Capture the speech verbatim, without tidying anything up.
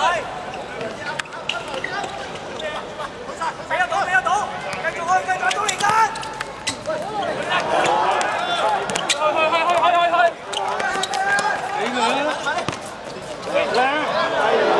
俾得到，俾得到，繼續去，繼續去，到嚟緊。去去去去去去去。俾佢啦。叻。